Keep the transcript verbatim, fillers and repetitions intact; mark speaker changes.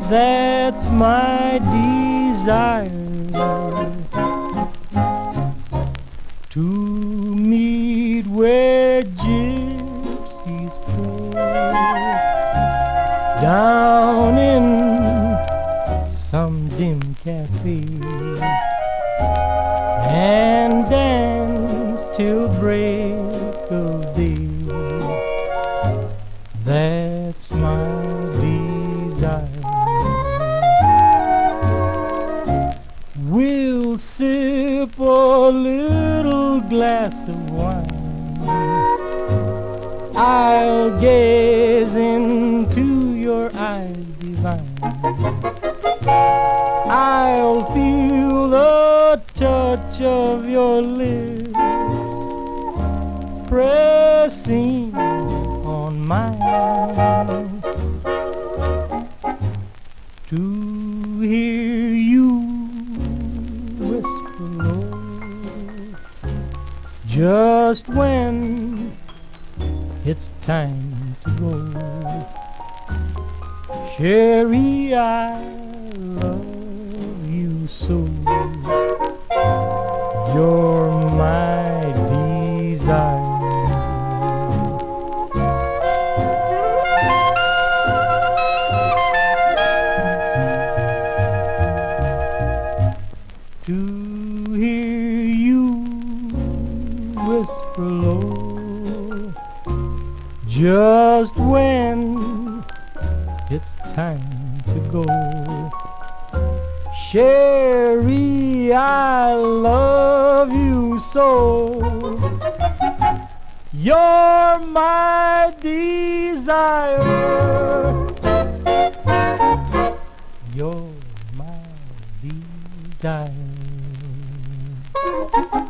Speaker 1: That's my desire, to meet where gypsies play, down in some dim cafe, and dance till break of day. That's my desire. We'll sip a little glass of wine, I'll gaze into your eyes divine, I'll feel the touch of your lips pressing on mine, to hear you whisper low, just when it's time to go. Sherry, I love you so, you're my desire. To hear you whisper low, just when it's time to go. Sherry, I love you so, you're my desire, you're my desire.